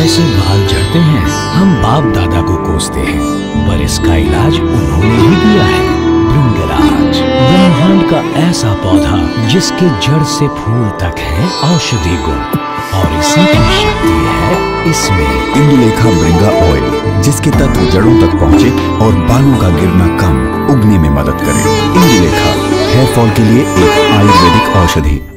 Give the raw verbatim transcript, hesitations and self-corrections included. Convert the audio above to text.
कैसे बाल झड़ते हैं हम बाप दादा को कोसते हैं, पर इसका इलाज उन्होंने ही दिया है। भृंगराज, ब्रह्मांड का ऐसा पौधा जिसके जड़ से फूल तक है औषधि गुण, और इसी की शक्ति है इसमें। इंदुलेखा ब्रिंगा ऑयल, जिसके तत्व जड़ों तक पहुँचे और बालों का गिरना कम, उगने में मदद करे। इंदुलेखा हेयर फॉल के लिए एक आयुर्वेदिक औषधि।